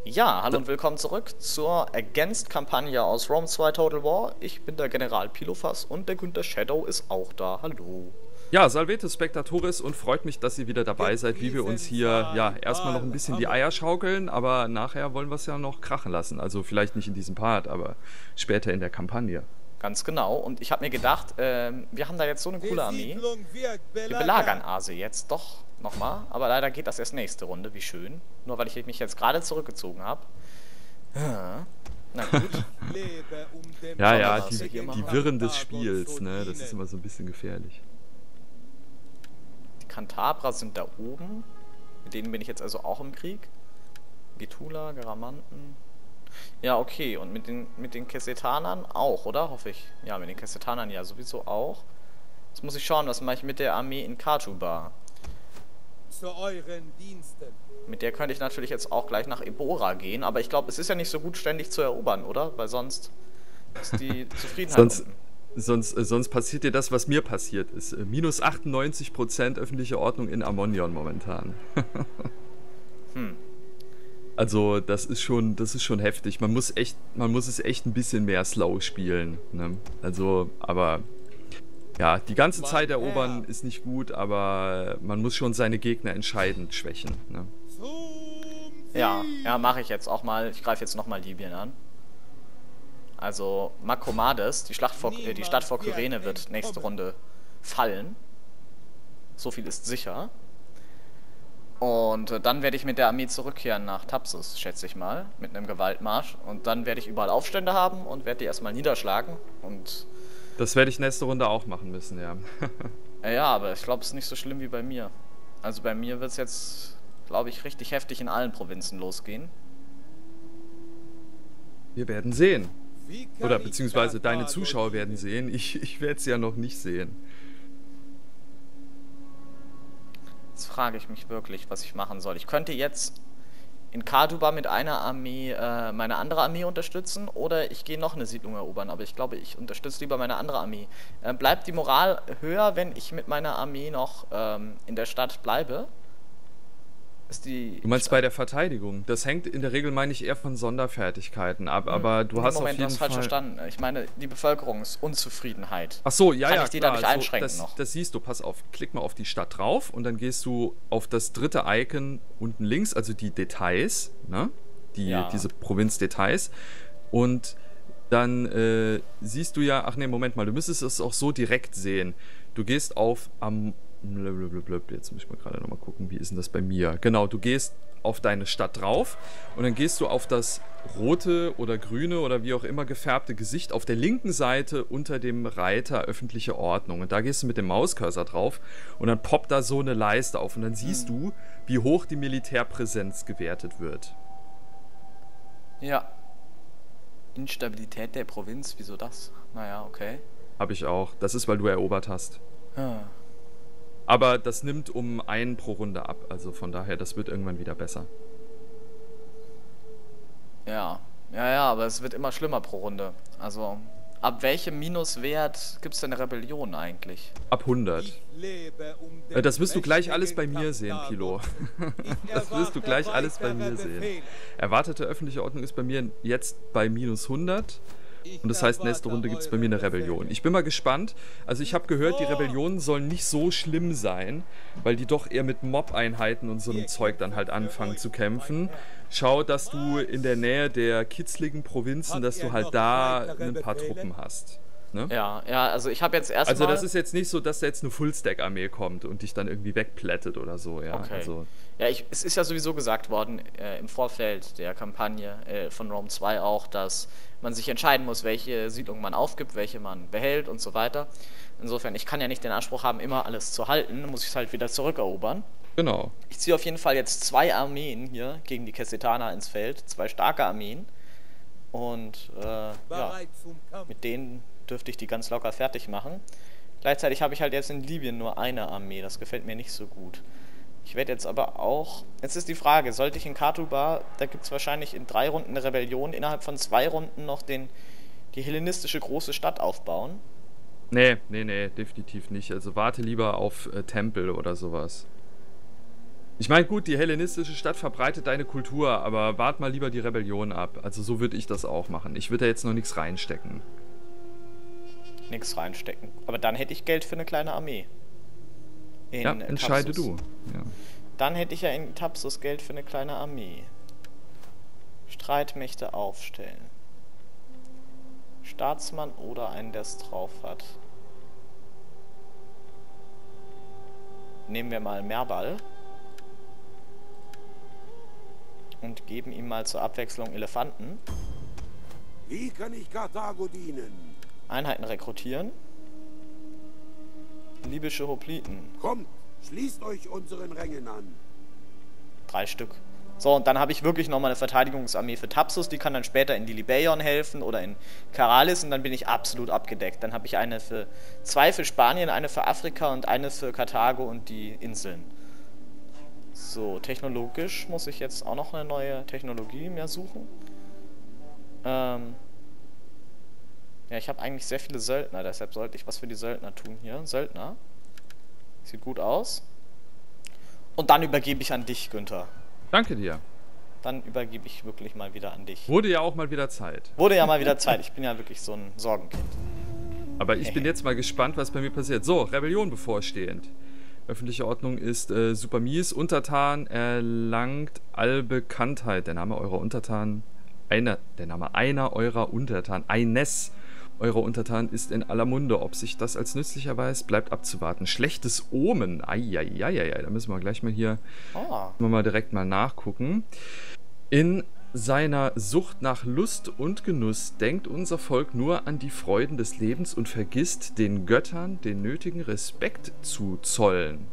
Ja, hallo und willkommen zurück zur Against-Kampagne aus Rome 2 Total War. Ich bin der General Pilofas und der Günther Shadow ist auch da. Hallo. Ja, Salvete Spectatoris und freut mich, dass ihr wieder dabei seid, wie wir uns hier, ja, erstmal noch ein bisschen die Eier schaukeln, aber nachher wollen wir es ja noch krachen lassen. Also vielleicht nicht in diesem Part, aber später in der Kampagne. Ganz genau. Und ich habe mir gedacht, wir haben da jetzt so eine coole Armee. Wir belagern Ase jetzt doch nochmal, aber leider geht das erst nächste Runde. Wie schön. Nur weil ich mich jetzt gerade zurückgezogen habe. Na gut. Ja, ja, die Wirren des Spiels, ne, das ist immer so ein bisschen gefährlich. Die Kantabra sind da oben. Mit denen bin ich jetzt also auch im Krieg. Getula, Garamanten. Ja, okay. Und mit den Kessetanern auch, oder? Hoffe ich. Ja, mit den Kessetanern ja sowieso auch. Jetzt muss ich schauen, was mache ich mit der Armee in Katuba. Zu euren Diensten. Mit der könnte ich natürlich jetzt auch gleich nach Ebora gehen. Aber ich glaube, es ist ja nicht so gut, ständig zu erobern, oder? Weil sonst ist die Zufriedenheit unten. Sonst passiert dir das, was mir passiert ist. Minus 98% öffentliche Ordnung in Ammonion momentan. Also das ist schon heftig. Man muss es echt ein bisschen mehr slow spielen. Ne? Also, aber ja, die ganze Zeit erobern ist nicht gut, aber man muss schon seine Gegner entscheidend schwächen. Ne? Ja, mache ich jetzt auch mal. Ich greife jetzt nochmal Libyen an. Also Makromades, die Stadt vor Kyrene wird nächste Runde fallen. So viel ist sicher. Und dann werde ich mit der Armee zurückkehren nach Thapsus, schätze ich mal, mit einem Gewaltmarsch. Und dann werde ich überall Aufstände haben und werde die erstmal niederschlagen. Und das werde ich nächste Runde auch machen müssen, ja. Ja, aber ich glaube, es ist nicht so schlimm wie bei mir. Also bei mir wird es jetzt, glaube ich, richtig heftig in allen Provinzen losgehen. Wir werden sehen. Oder beziehungsweise deine Zuschauer werden sehen. Ich werde es ja noch nicht sehen. Jetzt frage ich mich wirklich, was ich machen soll. Ich könnte jetzt in Corduba mit einer Armee meine andere Armee unterstützen oder ich gehe noch eine Siedlung erobern, aber ich glaube, ich unterstütze lieber meine andere Armee. Bleibt die Moral höher, wenn ich mit meiner Armee noch in der Stadt bleibe? Du meinst bei der Verteidigung? Das hängt in der Regel, meine ich, eher von Sonderfertigkeiten ab, aber du hast auf jeden Fall... du hast falsch verstanden. Ich meine, die Bevölkerungsunzufriedenheit. Ach so, ja, Kann ja, ich die klar. dadurch einschränken noch? Das siehst du, pass auf, klick mal auf die Stadt drauf und dann gehst du auf das dritte Icon unten links, also die Details, ne? Diese Provinzdetails und dann siehst du ja, ach nee, Moment mal, du müsstest es auch so direkt sehen. Du gehst auf jetzt muss ich mal gerade nochmal gucken, wie ist denn das bei mir? Genau, du gehst auf deine Stadt drauf und dann gehst du auf das rote oder grüne oder wie auch immer gefärbte Gesicht auf der linken Seite unter dem Reiter öffentliche Ordnung und da gehst du mit dem Mauscursor drauf und dann poppt da so eine Leiste auf und dann siehst du, wie hoch die Militärpräsenz gewertet wird. Ja. Instabilität der Provinz, wieso das? Naja, okay. Habe ich auch. Das ist, weil du erobert hast. Ja. Aber das nimmt um einen pro Runde ab. Also von daher, das wird irgendwann wieder besser. Ja, aber es wird immer schlimmer pro Runde. Also, ab welchem Minuswert gibt es denn eine Rebellion eigentlich? Ab 100. Das wirst du gleich alles bei mir sehen, Pilo. Das wirst du gleich alles bei mir sehen. Erwartete öffentliche Ordnung ist bei mir jetzt bei minus 100. Und das heißt, nächste Runde gibt es bei mir eine Rebellion. Ich bin mal gespannt. Also ich habe gehört, die Rebellionen sollen nicht so schlimm sein, weil die doch eher mit Mob-Einheiten und so einem Zeug dann halt anfangen zu kämpfen. Schau, dass du in der Nähe der kitzligen Provinzen, dass du halt da ein paar Truppen hast. Ne? Ja, also ich habe jetzt erstmal... Also das ist jetzt nicht so, dass da jetzt eine Full-Stack-Armee kommt und dich dann irgendwie wegplättet oder so, ja. Okay. Also, ja, es ist ja sowieso gesagt worden im Vorfeld der Kampagne von Rome 2 auch, dass man sich entscheiden muss, welche Siedlung man aufgibt, welche man behält und so weiter. Insofern, ich kann ja nicht den Anspruch haben, immer alles zu halten, muss ich es halt wieder zurückerobern. genau. Ich ziehe auf jeden Fall jetzt 2 Armeen hier gegen die Kessetaner ins Feld, 2 starke Armeen. Und mit denen dürfte ich die ganz locker fertig machen. Gleichzeitig habe ich halt jetzt in Libyen nur eine Armee, das gefällt mir nicht so gut. Ich werde jetzt aber auch... Jetzt ist die Frage, sollte ich in Katuba, da gibt es wahrscheinlich in 3 Runden eine Rebellion, innerhalb von 2 Runden noch die hellenistische große Stadt aufbauen? Nee, definitiv nicht. Also warte lieber auf Tempel oder sowas. Ich meine, gut, die hellenistische Stadt verbreitet deine Kultur, aber wart mal lieber die Rebellion ab. Also so würde ich das auch machen. Ich würde da jetzt noch nichts reinstecken. Nichts reinstecken. Aber dann hätte ich Geld für eine kleine Armee. Ja, entscheide du. Ja. Dann hätte ich ja in Thapsus Geld für eine kleine Armee. Streitmächte aufstellen. Staatsmann oder einen, der es drauf hat. Nehmen wir mal Merbal. Und geben ihm mal zur Abwechslung Elefanten. Wie kann ich Karthago dienen? Einheiten rekrutieren. Libysche Hopliten. Kommt, schließt euch unseren Rängen an. 3 Stück. So, und dann habe ich wirklich nochmal eine Verteidigungsarmee für Thapsus, die kann dann später in die Libeion helfen oder in Karalis und dann bin ich absolut abgedeckt. Dann habe ich eine für 2 für Spanien, eine für Afrika und eine für Karthago und die Inseln. So, technologisch muss ich jetzt auch noch eine neue Technologie mehr suchen. Ja, ich habe eigentlich sehr viele Söldner, deshalb sollte ich was für die Söldner tun hier. Söldner. Sieht gut aus. Und dann übergebe ich an dich, Günther. Danke dir. Dann übergebe ich wirklich mal wieder an dich. Wurde ja auch mal wieder Zeit. Wurde ja mal wieder Zeit. Ich bin ja wirklich so ein Sorgenkind. Aber ich bin jetzt mal gespannt, was bei mir passiert. So, Rebellion bevorstehend. Öffentliche Ordnung ist super mies. Untertan erlangt Allbekanntheit. Der Name eurer Untertanen, einer eurer Untertanen, eines eurer Untertanen ist in aller Munde. Ob sich das als nützlich erweist, bleibt abzuwarten. Schlechtes Omen. Eieieiei. Da müssen wir gleich mal hier direkt mal nachgucken. In seiner Sucht nach Lust und Genuss denkt unser Volk nur an die Freuden des Lebens und vergisst, den Göttern den nötigen Respekt zu zollen.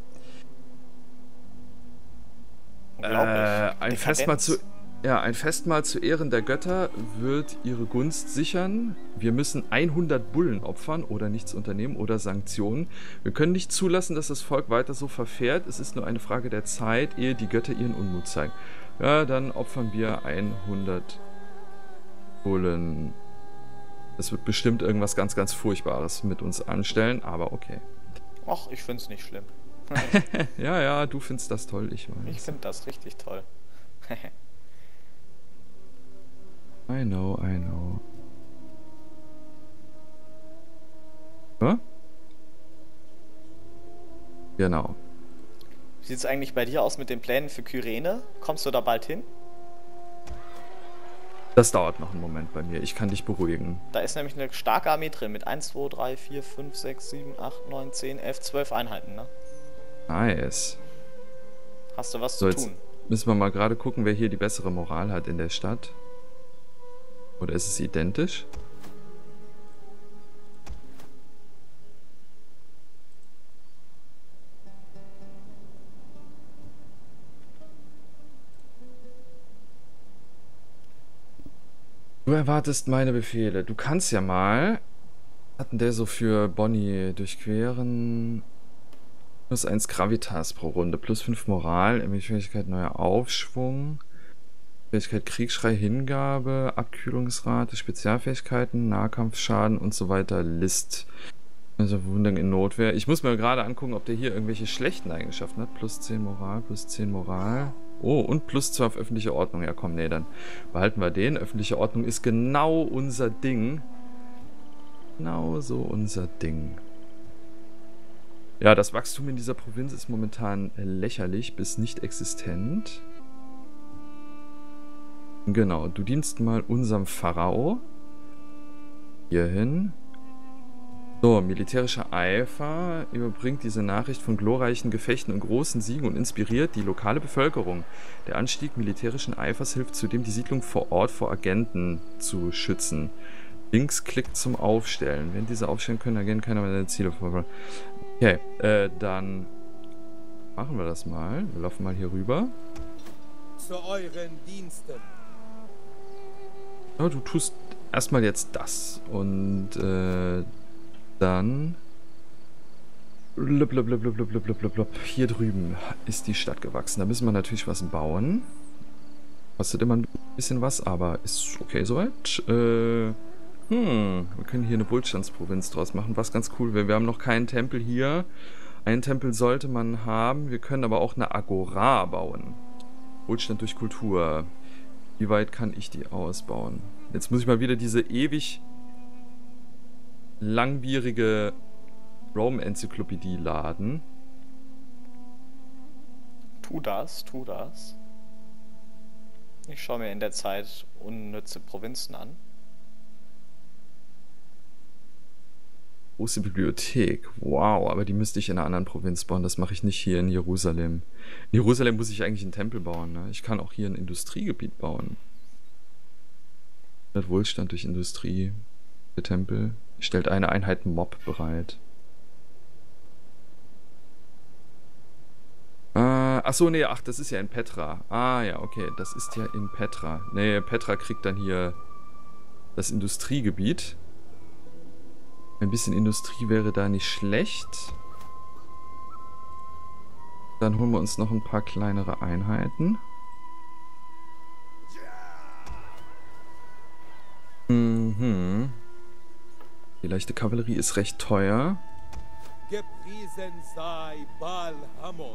Ein Festmahl zu Ehren der Götter wird ihre Gunst sichern. Wir müssen 100 Bullen opfern oder nichts unternehmen oder Sanktionen. Wir können nicht zulassen, dass das Volk weiter so verfährt. Es ist nur eine Frage der Zeit, ehe die Götter ihren Unmut zeigen. Ja, dann opfern wir 100 Bullen. Das wird bestimmt irgendwas ganz, ganz Furchtbares mit uns anstellen, aber okay. Ach, ich find's nicht schlimm. Ja, du findest das toll, ich weiß. Ich find das richtig toll. I know. Hä? Genau. Wie sieht es eigentlich bei dir aus mit den Plänen für Kyrene? Kommst du da bald hin? Das dauert noch einen Moment bei mir. Ich kann dich beruhigen. Da ist nämlich eine starke Armee drin mit 1, 2, 3, 4, 5, 6, 7, 8, 9, 10, 11, 12 Einheiten, ne? Nice. Hast du was zu tun? Müssen wir mal gerade gucken, wer hier die bessere Moral hat in der Stadt. Oder ist es identisch? Du erwartest meine Befehle. Du kannst ja mal... Was hat denn der so für Bonnie durchqueren? +1 Gravitas pro Runde, +5 Moral, Fähigkeit neuer Aufschwung, Fähigkeit Kriegsschrei, Hingabe, Abkühlungsrate, Spezialfähigkeiten, Nahkampfschaden und so weiter, List. Also Wundung in Notwehr. Ich muss mir gerade angucken, ob der hier irgendwelche schlechten Eigenschaften hat. +10 Moral, +10 Moral. Oh, und +2 auf öffentliche Ordnung. Ja komm, nee, dann behalten wir den. Öffentliche Ordnung ist genau unser Ding. Genau so unser Ding. Ja, das Wachstum in dieser Provinz ist momentan lächerlich bis nicht existent. Genau, du dienst mal unserem Pharao. Hierhin. So, militärischer Eifer überbringt diese Nachricht von glorreichen Gefechten und großen Siegen und inspiriert die lokale Bevölkerung. Der Anstieg militärischen Eifers hilft zudem, die Siedlung vor Ort vor Agenten zu schützen. Linksklick zum Aufstellen. Wenn diese aufstellen können, Agenten keiner mehr seine Ziele verfolgen. Okay, dann machen wir das mal. Wir laufen mal hier rüber. Zu euren Diensten. Ja, du tust erstmal jetzt das. Und dann... Hier drüben ist die Stadt gewachsen. Da müssen wir natürlich was bauen. Kostet immer ein bisschen was, aber ist okay soweit. Wir können hier eine Wohlstandsprovinz draus machen, was ganz cool wäre. Wir haben noch keinen Tempel hier, Einen Tempel sollte man haben. Wir können aber auch eine Agora bauen. Wohlstand durch Kultur. Wie weit kann ich die ausbauen? Jetzt muss ich mal wieder diese ewig langwierige Rome-Enzyklopädie laden. Tu das, tu das. Ich schaue mir in der Zeit unnütze Provinzen an. Große Bibliothek. Wow, aber die müsste ich in einer anderen Provinz bauen. Das mache ich nicht hier in Jerusalem. In Jerusalem muss ich eigentlich einen Tempel bauen. Ne? Ich kann auch hier ein Industriegebiet bauen. Wohlstand durch Industrie. Der Tempel stellt eine Einheit Mob bereit. Achso, nee, ach, das ist ja in Petra. Ah, ja, okay, das ist ja in Petra. Nee, Petra kriegt dann hier das Industriegebiet. Ein bisschen Industrie wäre da nicht schlecht. Dann holen wir uns noch ein paar kleinere Einheiten. Mhm. Die leichte Kavallerie ist recht teuer. Gepriesen sei Baal-Hamon.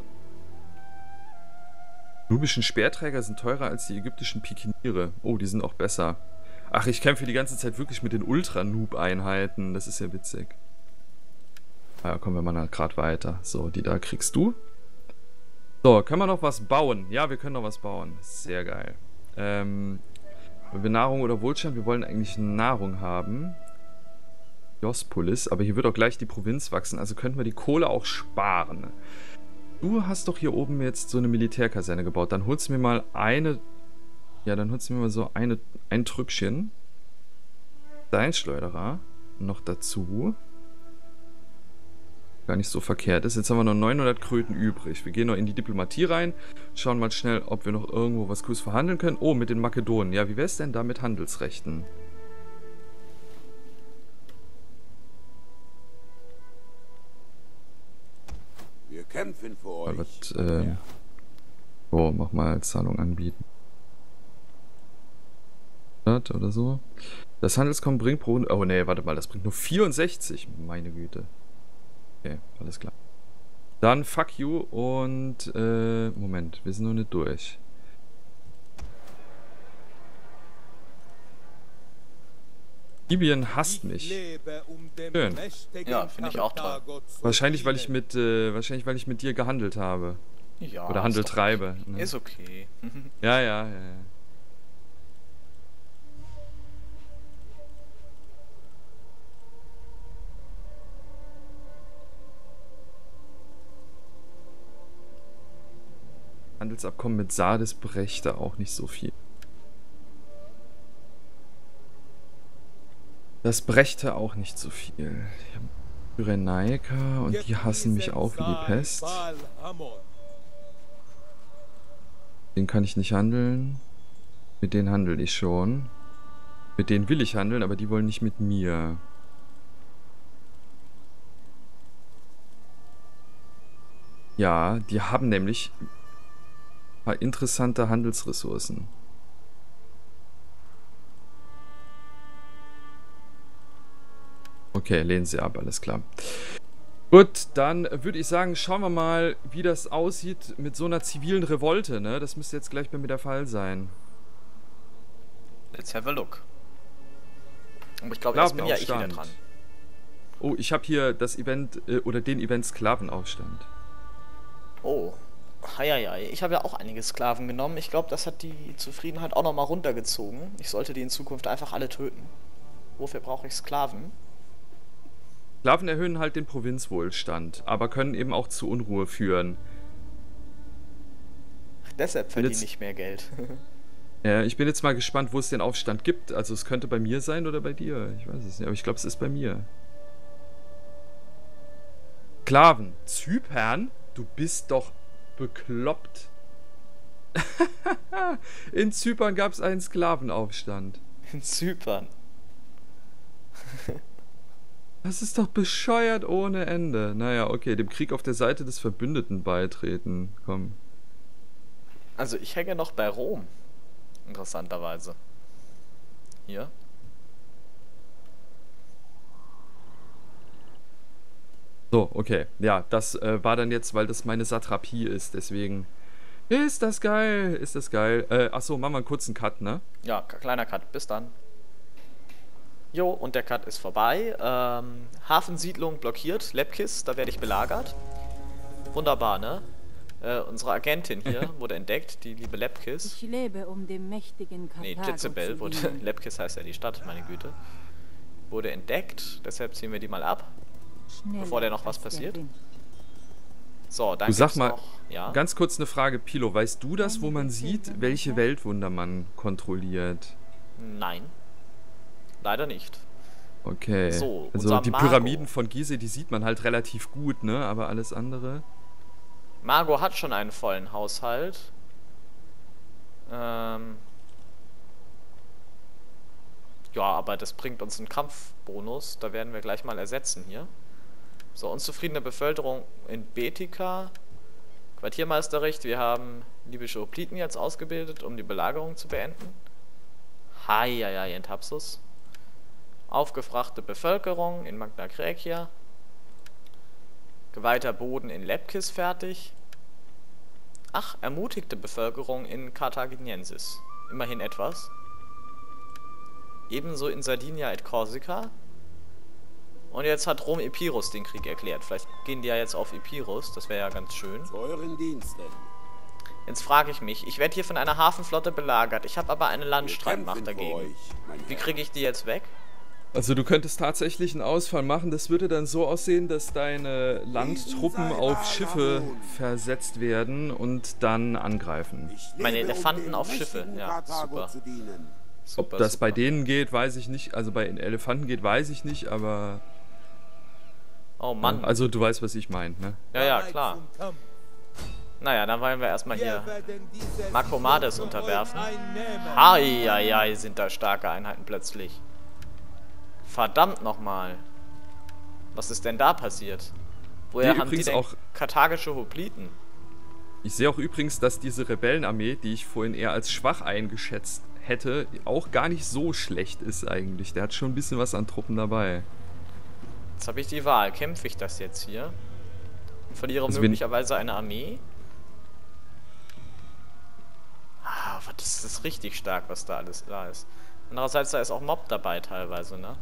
Nubischen Speerträger sind teurer als die ägyptischen Pikiniere. Oh, die sind auch besser. Ach, ich kämpfe die ganze Zeit wirklich mit den Ultra-Noob-Einheiten. Das ist ja witzig. Ja, kommen wir mal gerade weiter. So, die da kriegst du. So, können wir noch was bauen? Ja, wir können noch was bauen. Sehr geil. Wollen wir Nahrung oder Wohlstand? Wir wollen eigentlich Nahrung haben. Jospolis, aber hier wird auch gleich die Provinz wachsen. Also könnten wir die Kohle auch sparen. Du hast doch hier oben jetzt so eine Militärkaserne gebaut. Dann holst du mir mal eine... Ja, dann holst du mir mal so ein Trüppchen. Steinschleuderer noch dazu. Gar nicht so verkehrt ist. Jetzt haben wir noch 900 Kröten übrig. Wir gehen noch in die Diplomatie rein. Schauen mal schnell, ob wir noch irgendwo was Cooles verhandeln können. Oh, mit den Makedonen. Ja, wie wäre es denn da mit Handelsrechten? Wir kämpfen für euch. Oh, mach mal Zahlung anbieten. Oder so. Das Handelskommen bringt pro... Oh, nee, warte mal, das bringt nur 64. Meine Güte. Okay, alles klar. Dann fuck you und... Moment, wir sind noch nicht durch. Libyen hasst mich. Schön. Ja, finde ich auch toll. Wahrscheinlich, weil ich mit dir gehandelt habe. Ja, oder Handel treibe. Ne? Ist okay. Ja. Handelsabkommen mit Sardes brächte auch nicht so viel. Das brächte auch nicht so viel. Ich habe Kyrenaika und die hassen mich auch wie die Pest. Den kann ich nicht handeln. Mit denen handle ich schon. Mit denen will ich handeln, aber die wollen nicht mit mir. Ja, die haben nämlich ein paar interessante Handelsressourcen. Okay, lehnen sie ab, alles klar. Gut, dann würde ich sagen, schauen wir mal, wie das aussieht mit so einer zivilen Revolte, ne? Das müsste jetzt gleich bei mir der Fall sein. Let's have a look. Aber ich glaube, jetzt bin ja ich wieder dran. Oh, ich habe hier das Event, oder den Event Sklavenaufstand. Oh, heieiei. Ich habe ja auch einige Sklaven genommen. Ich glaube, das hat die Zufriedenheit auch nochmal runtergezogen. Ich sollte die in Zukunft einfach alle töten. Wofür brauche ich Sklaven? Sklaven erhöhen halt den Provinzwohlstand, aber können eben auch zu Unruhe führen. Ach, deshalb verdiene ich mehr Geld. Ja, ich bin jetzt mal gespannt, wo es den Aufstand gibt. Also es könnte bei mir sein oder bei dir. Ich weiß es nicht, aber ich glaube, es ist bei mir. Sklaven. Zypern? Du bist doch bekloppt. In Zypern gab es einen Sklavenaufstand. In Zypern? Das ist doch bescheuert ohne Ende. Naja, okay, dem Krieg auf der Seite des Verbündeten beitreten. Komm. Also ich hänge noch bei Rom. Interessanterweise. Hier. So, okay. Ja, das war dann jetzt, weil das meine Satrapie ist, deswegen... Ist das geil, ist das geil. Achso, machen wir einen kurzen Cut, ne? Ja, kleiner Cut, bis dann. Jo, und der Cut ist vorbei. Hafensiedlung blockiert, Lepkis, da werde ich belagert. Wunderbar, ne? Unsere Agentin hier wurde entdeckt, die liebe Lepkis. Ich lebe, um dem mächtigen Karthago Jezebel wurde, Lepkis heißt ja die Stadt, meine Güte. Wurde entdeckt, deshalb ziehen wir die mal ab, bevor der noch was passiert. So, dann du sag mal, noch, ja? Ganz kurz eine Frage, Pilo, weißt du das, wo man sieht, welche Weltwunder man kontrolliert? Nein, leider nicht. Okay, so, also die Mago. Pyramiden von Gizeh, die sieht man halt relativ gut, ne? Aber alles andere... Mago hat schon einen vollen Haushalt. Ja, aber das bringt uns einen Kampfbonus. Da werden wir gleich mal ersetzen hier. So, unzufriedene Bevölkerung in Betika. Quartiermeisterrecht. Wir haben libysche Hopliten jetzt ausgebildet, um die Belagerung zu beenden. Heieiei, in Thapsus. Aufgefrachte Bevölkerung in Magna Graecia. Geweihter Boden in Lepkis fertig. Ach, ermutigte Bevölkerung in Carthaginiensis. Immerhin etwas. Ebenso in Sardinia et Corsica. Und jetzt hat Rom Epirus den Krieg erklärt. Vielleicht gehen die ja jetzt auf Epirus. Das wäre ja ganz schön. Zu euren Diensten. Jetzt frage ich mich. Ich werde hier von einer Hafenflotte belagert. Ich habe aber eine Landstreitmacht dagegen. Wie kriege ich die jetzt weg? Also du könntest tatsächlich einen Ausfall machen. Das würde dann so aussehen, dass deine Landtruppen auf Schiffe versetzt werden und dann angreifen. Meine Elefanten auf Schiffe. Ja, super. Ob das bei denen geht, weiß ich nicht. Also bei den Elefanten geht, weiß ich nicht, aber... Oh Mann. Also du weißt, was ich meine, ne? Ja, ja, klar. Naja, dann wollen wir erstmal hier Makromades unterwerfen. Heieiei, sind da starke Einheiten plötzlich. Verdammt nochmal. Was ist denn da passiert? Woher haben die denn auch karthagische Hopliten? Ich sehe auch übrigens, dass diese Rebellenarmee, die ich vorhin eher als schwach eingeschätzt hätte, auch gar nicht so schlecht ist eigentlich. Der hat schon ein bisschen was an Truppen dabei. Jetzt habe ich die Wahl. Kämpfe ich das jetzt hier? Und verliere möglicherweise eine Armee? Ah, das ist richtig stark, was da alles da ist. Andererseits, da ist auch Mob dabei teilweise, ne?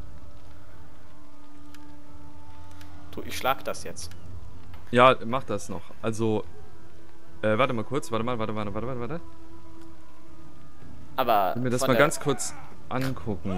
Du, ich schlag das jetzt. Ja, mach das noch. Also, warte mal kurz. Warte. Aber ich will mir das mal ganz kurz angucken.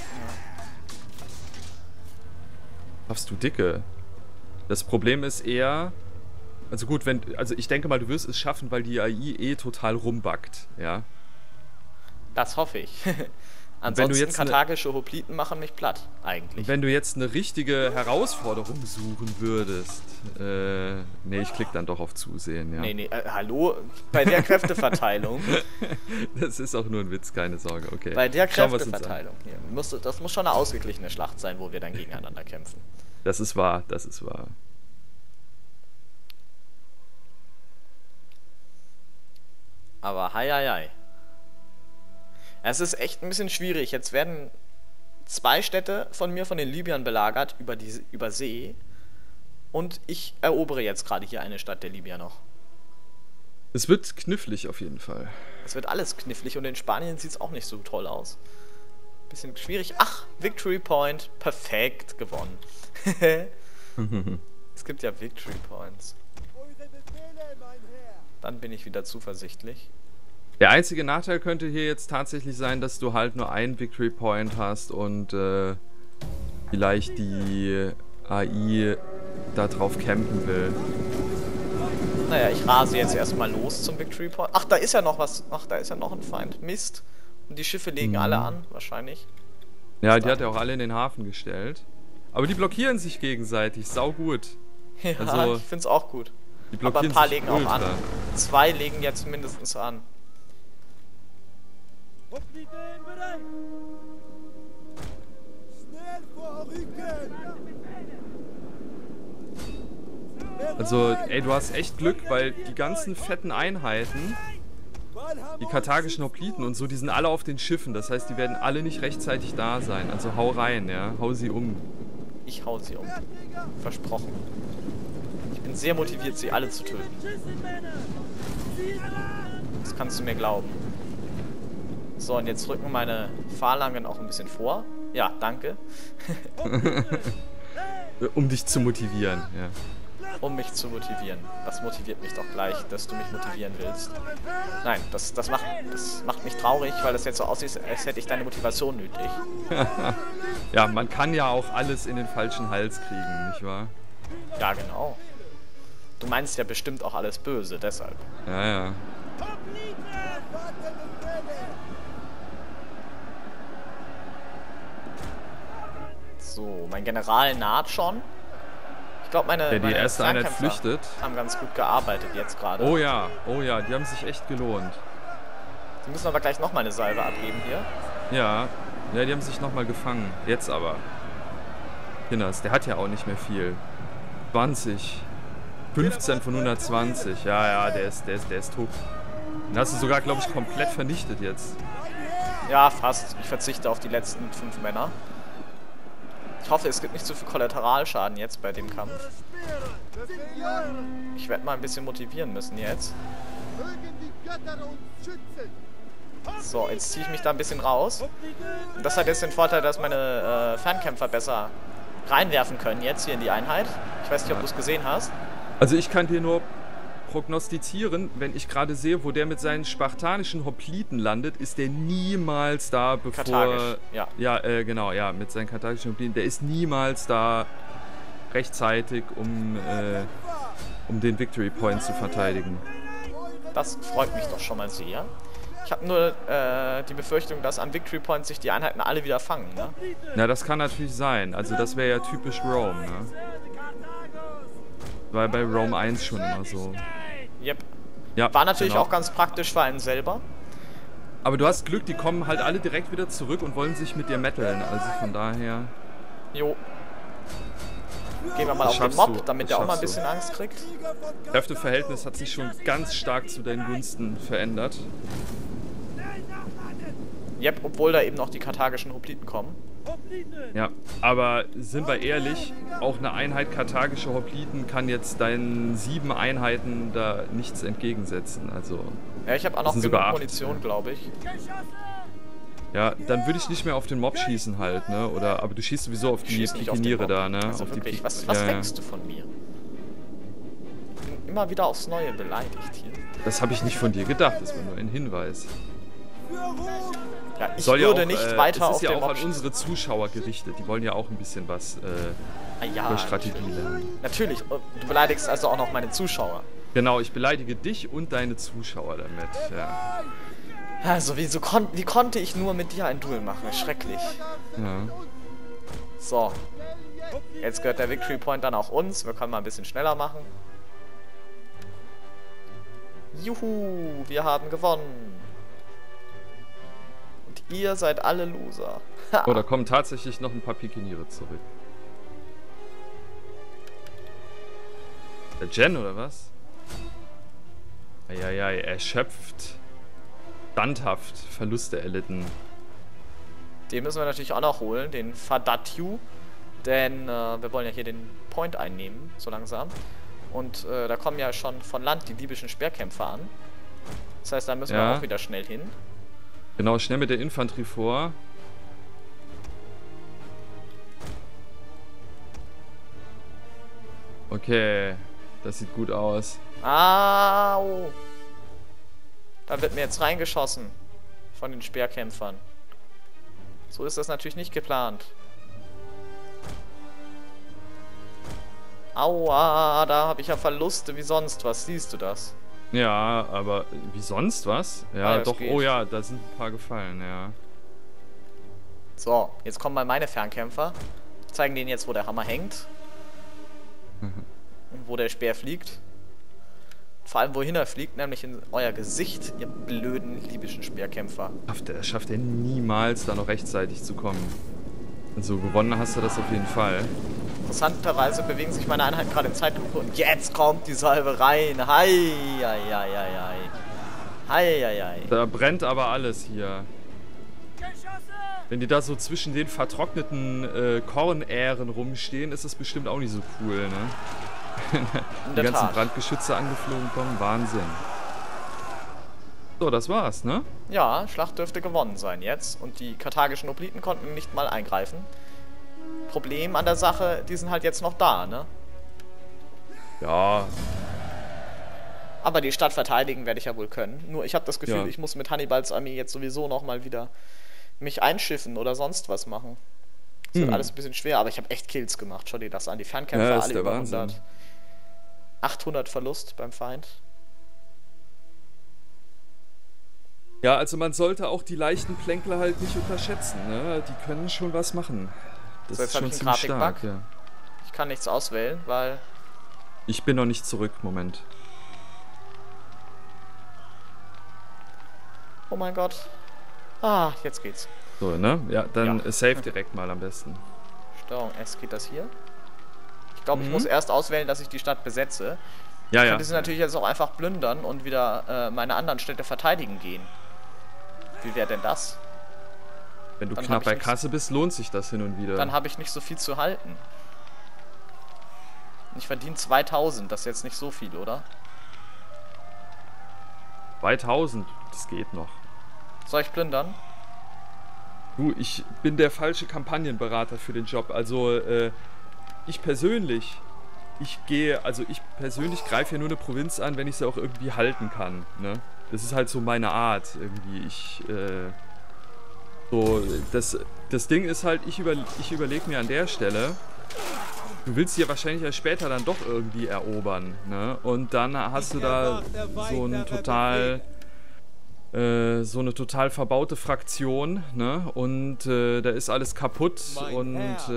Schaffst du Dicke? Das Problem ist eher... Also gut, also ich denke mal, du wirst es schaffen, weil die AI total rumbackt, ja? Das hoffe ich. Ansonsten karthagische Hopliten machen mich platt, eigentlich. Wenn du jetzt eine richtige Herausforderung suchen würdest... nee, ich klicke dann doch auf Zusehen, ja. Nee, hallo? Bei der Kräfteverteilung... Das ist auch nur ein Witz, keine Sorge, okay. Bei der Kräfteverteilung hier. Das muss schon eine ausgeglichene Schlacht sein, wo wir dann gegeneinander kämpfen. Das ist wahr, das ist wahr. Aber heieiei. Es ist echt ein bisschen schwierig. Jetzt werden 2 Städte von mir, von den Libyern belagert, über See. Und ich erobere jetzt gerade hier eine Stadt der Libyer noch. Es wird knifflig auf jeden Fall. Es wird alles knifflig und in Spanien sieht es auch nicht so toll aus. Bisschen schwierig. Ach, Victory Point. Perfekt, gewonnen. Es gibt ja Victory Points. Dann bin ich wieder zuversichtlich. Der einzige Nachteil könnte hier jetzt tatsächlich sein, dass du halt nur einen Victory Point hast und vielleicht die AI da drauf campen will. Naja, ich rase jetzt erstmal los zum Victory Point. Ach, da ist ja noch was. Ach, da ist ja noch ein Feind. Mist. Und die Schiffe legen alle an, wahrscheinlich. Ja, die hat er auch alle in den Hafen gestellt. Aber die blockieren sich gegenseitig. Sau gut. Ja, also, ich find's auch gut. Aber ein paar legen auch an. 2 legen jetzt mindestens an. Also, ey, du hast echt Glück, weil die ganzen fetten Einheiten, die karthagischen Hopliten und so, die sind alle auf den Schiffen. Das heißt, die werden alle nicht rechtzeitig da sein. Also hau rein, ja. Hau sie um. Ich hau sie um. Versprochen. bin sehr motiviert, sie alle zu töten. Das kannst du mir glauben. So, und jetzt rücken meine Phalangen auch ein bisschen vor. Ja, danke. Um dich zu motivieren, ja. Um mich zu motivieren. Das motiviert mich doch gleich, dass du mich motivieren willst. Nein, das macht mich traurig, weil das jetzt so aussieht, als hätte ich deine Motivation nötig. Ja, man kann ja auch alles in den falschen Hals kriegen, nicht wahr? Ja, genau. Du meinst ja bestimmt auch alles böse, deshalb. Ja, ja. So, mein General naht schon. Ich glaube, meine die erste Einheit flüchtet. Haben ganz gut gearbeitet jetzt gerade. Oh ja, die haben sich echt gelohnt. Die müssen aber gleich nochmal eine Salve abgeben hier. Ja, die haben sich nochmal gefangen. Jetzt aber. Kinders, der hat ja auch nicht mehr viel. 20. 15 von 120. Ja, der ist tot. Den hast du sogar, glaube ich, komplett vernichtet jetzt. Ja, fast. Ich verzichte auf die letzten 5 Männer. Ich hoffe, es gibt nicht zu viel Kollateralschaden jetzt bei dem Kampf. Ich werde mal ein bisschen motivieren müssen jetzt. So, jetzt ziehe ich mich da ein bisschen raus. Und das hat jetzt den Vorteil, dass meine Fernkämpfer besser reinwerfen können jetzt hier in die Einheit. Ich weiß nicht, ob du es gesehen hast. Also ich kann dir nur prognostizieren, wenn ich gerade sehe, wo der mit seinen spartanischen Hopliten landet, ist der niemals da, bevor... Karthagisch, ja. Ja, genau, ja, mit seinen karthagischen Hopliten. Der ist niemals da rechtzeitig, um den Victory Point zu verteidigen. Das freut mich doch schon mal sehr. Ich habe nur die Befürchtung, dass am Victory Point sich die Einheiten alle wieder fangen, ne? Na, das kann natürlich sein. Also das wäre ja typisch Rome, ne? War bei Rome 1 schon immer so. Yep. Ja, war natürlich genau. auch ganz praktisch für einen selber. Aber du hast Glück, die kommen halt alle direkt wieder zurück und wollen sich mit dir metteln. Also von daher... Jo. Gehen wir mal auf den Mob, damit der auch mal ein bisschen Angst kriegt. Kräfteverhältnis hat sich schon ganz stark zu deinen Gunsten verändert. Yep, obwohl da eben noch die karthagischen Hopliten kommen. Ja, aber sind wir ehrlich, auch eine Einheit karthagischer Hopliten kann jetzt deinen 7 Einheiten da nichts entgegensetzen. Also, ja, ich habe auch noch genug Munition, glaube ich. Ja, dann würde ich nicht mehr auf den Mob schießen halt, ne? Oder, aber du schießt sowieso auf die Pikiniere da, ne? Also auf wirklich, die was denkst du von mir? Ich bin immer wieder aufs Neue beleidigt hier. Das habe ich nicht von dir gedacht, das war nur ein Hinweis. Ja, ich würde nicht weiter auf den Mob schießen. Das ist ja auch an unsere Zuschauer gerichtet, die wollen ja auch ein bisschen was über Strategie lernen. Natürlich, du beleidigst also auch noch meine Zuschauer. Genau, ich beleidige dich und deine Zuschauer damit, ja. Also, wie konnte ich nur mit dir ein Duell machen? Schrecklich. Ja. So. Jetzt gehört der Victory Point dann auch uns. Wir können mal ein bisschen schneller machen. Juhu, wir haben gewonnen. Und ihr seid alle Loser. Oh, da kommen tatsächlich noch ein paar Pikiniere zurück. Der Jen, oder was? Eieiei, erschöpft. Standhaft Verluste erlitten. Den müssen wir natürlich auch noch holen, den Fadatyu. Denn wir wollen ja hier den Point einnehmen, so langsam. Und da kommen ja schon von Land die libyschen Speerkämpfer an. Das heißt, da müssen wir auch wieder schnell hin. Genau, schnell mit der Infanterie vor. Okay, das sieht gut aus. Au! Da wird mir jetzt reingeschossen von den Speerkämpfern. So ist das natürlich nicht geplant. Aua, da habe ich ja Verluste wie sonst was. Siehst du das? Ja, aber wie sonst was? Ja, doch, oh ja, da sind ein paar gefallen, ja. So, jetzt kommen mal meine Fernkämpfer. Zeigen denen jetzt, wo der Hammer hängt. Und wo der Speer fliegt. Vor allem, wohin er fliegt, nämlich in euer Gesicht, ihr blöden libyschen Speerkämpfer. Schafft er niemals, da noch rechtzeitig zu kommen. Also gewonnen hast du das auf jeden Fall. Interessanterweise bewegen sich meine Einheiten gerade in Zeitlupe und jetzt kommt die Salve rein. Hei, hei, hei, hei. Hei, hei, hei. Da brennt aber alles hier. Wenn die da so zwischen den vertrockneten Kornähren rumstehen, ist das bestimmt auch nicht so cool, ne? Die ganzen Brandgeschütze angeflogen kommen. Wahnsinn. So, das war's, ne? Ja, Schlacht dürfte gewonnen sein jetzt. Und die karthagischen Hopliten konnten nicht mal eingreifen. Problem an der Sache, die sind halt jetzt noch da, ne? Ja. Aber die Stadt verteidigen werde ich ja wohl können. Nur ich habe das Gefühl, ich muss mit Hannibals Armee jetzt sowieso nochmal wieder mich einschiffen oder sonst was machen. Das wird alles ein bisschen schwer, aber ich habe echt Kills gemacht. Schau dir das an. Die Fernkämpfer alle über 100. 800 Verlust beim Feind. Ja, also man sollte auch die leichten Plänkler halt nicht unterschätzen, ne? Die können schon was machen. Das so, jetzt ist schon ziemlich stark, ja. Ich kann nichts auswählen, weil... Ich bin noch nicht zurück, Moment. Oh mein Gott. Ah, jetzt geht's. So, ne? Ja, dann save direkt mal am besten. Steuerung S, geht das hier? Ich glaube, ich muss erst auswählen, dass ich die Stadt besetze. Ja, ich könnte sie natürlich jetzt auch einfach plündern und wieder meine anderen Städte verteidigen gehen. Wie wäre denn das? Wenn du knapp bei Kasse bist, lohnt sich das hin und wieder. Dann habe ich nicht so viel zu halten. Ich verdiene 2000, das ist jetzt nicht so viel, oder? 2000, das geht noch. Soll ich plündern? Du, ich bin der falsche Kampagnenberater für den Job. Also, ich persönlich greife ja nur eine Provinz an, wenn ich sie auch irgendwie halten kann, ne? Das ist halt so meine Art, irgendwie. Das Ding ist halt, ich überlege mir an der Stelle, du willst sie ja wahrscheinlich ja später dann doch irgendwie erobern, ne? Und dann hast du da so eine total verbaute Fraktion, ne? Und da ist alles kaputt und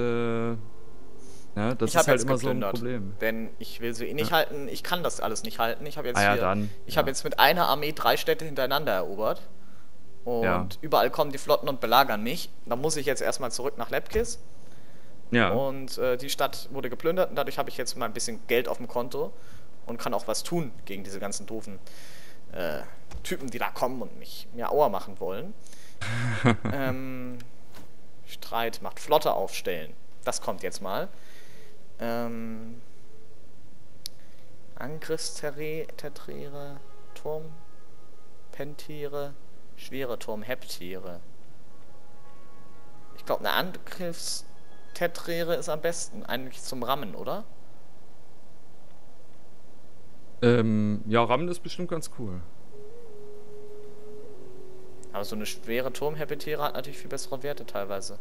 ja, das ist halt immer so ein Problem. Denn ich will sie eh nicht halten, ich kann das alles nicht halten. Ich habe jetzt, hab jetzt mit einer Armee 3 Städte hintereinander erobert. Und überall kommen die Flotten und belagern mich. Da muss ich jetzt erstmal zurück nach Lepkis. Ja. Und die Stadt wurde geplündert und dadurch habe ich jetzt mal ein bisschen Geld auf dem Konto und kann auch was tun gegen diese ganzen doofen Typen, die da kommen und mir Aua machen wollen. Streit macht Flotte aufstellen. Das kommt jetzt mal. Angriffstetriere, Turmpentiere, schwere Turmheptiere. Ich glaube, eine Angriffstetriere ist am besten. Eigentlich zum Rammen, oder? Ja, Rammen ist bestimmt ganz cool. Aber so eine schwere Turmheptiere hat natürlich viel bessere Werte teilweise.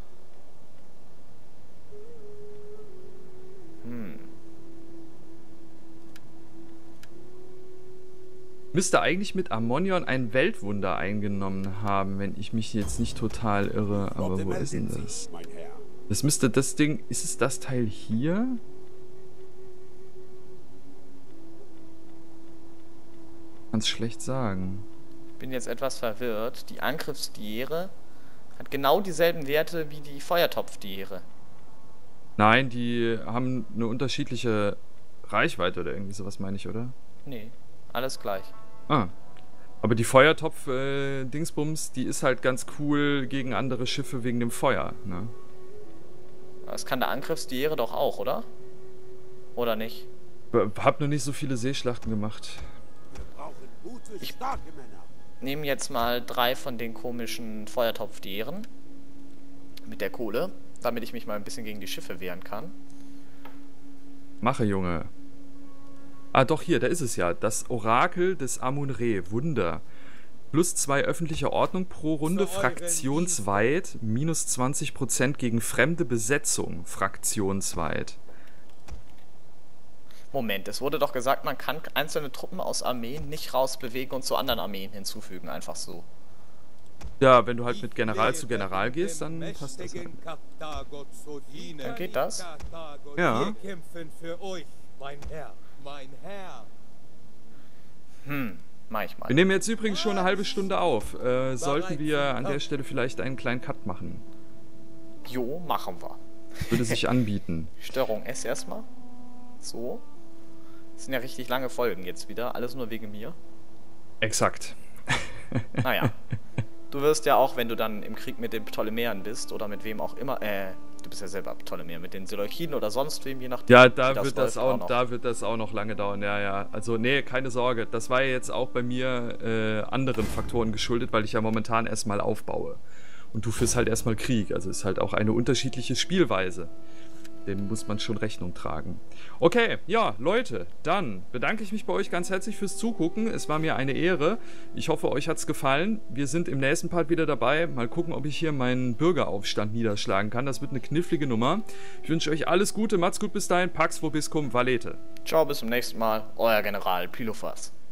Müsste eigentlich mit Ammonion ein Weltwunder eingenommen haben, wenn ich mich jetzt nicht total irre. Aber wo ist denn das? Das müsste das Ding... Ist es das Teil hier? Kann's schlecht sagen. Ich bin jetzt etwas verwirrt. Die Angriffsdiere hat genau dieselben Werte wie die Feuertopfdiere. Nein, die haben eine unterschiedliche Reichweite oder irgendwie sowas, meine ich, oder? Nee, alles gleich. Ah. Aber die Feuertopf-Dingsbums, die ist halt ganz cool gegen andere Schiffe wegen dem Feuer, ne? Das kann der Angriffsdiere doch auch, oder? Oder nicht? Hab noch nicht so viele Seeschlachten gemacht. Ich nehme jetzt mal 3 von den komischen Feuertopfdieren mit der Kohle, damit ich mich mal ein bisschen gegen die Schiffe wehren kann. Mache, Junge. Ah, doch, hier, da ist es ja. Das Orakel des Amun-Re. Wunder. +2 öffentliche Ordnung pro Runde, fraktionsweit. -20% gegen fremde Besetzung, fraktionsweit. Moment, es wurde doch gesagt, man kann einzelne Truppen aus Armeen nicht rausbewegen und zu anderen Armeen hinzufügen, einfach so. Ja, wenn du halt mit General zu General gehst, dann passt das halt. Dann geht das? Ja. Mach ich mal. Wir nehmen jetzt übrigens schon eine halbe Stunde auf. Sollten wir an der Stelle vielleicht einen kleinen Cut machen? Jo, machen wir. Würde sich anbieten. Steuerung S erstmal. So. Das sind ja richtig lange Folgen jetzt wieder. Alles nur wegen mir. Exakt. Naja. du wirst ja auch, wenn du dann im Krieg mit den Ptolemäern bist oder mit wem auch immer, du bist ja selber Ptolemäer, mit den Seleukiden oder sonst wem, je nachdem. Ja, da wird das auch noch lange dauern, ja. Also nee, keine Sorge, das war ja jetzt auch bei mir anderen Faktoren geschuldet, weil ich ja momentan erstmal aufbaue. Und du führst halt erstmal Krieg, also ist halt auch eine unterschiedliche Spielweise. Dem muss man schon Rechnung tragen. Okay, ja, Leute, dann bedanke ich mich bei euch ganz herzlich fürs Zugucken. Es war mir eine Ehre. Ich hoffe, euch hat es gefallen. Wir sind im nächsten Part wieder dabei. Mal gucken, ob ich hier meinen Bürgeraufstand niederschlagen kann. Das wird eine knifflige Nummer. Ich wünsche euch alles Gute. Macht's gut bis dahin. Pax vobiscum valete. Ciao, bis zum nächsten Mal. Euer General Pilofas.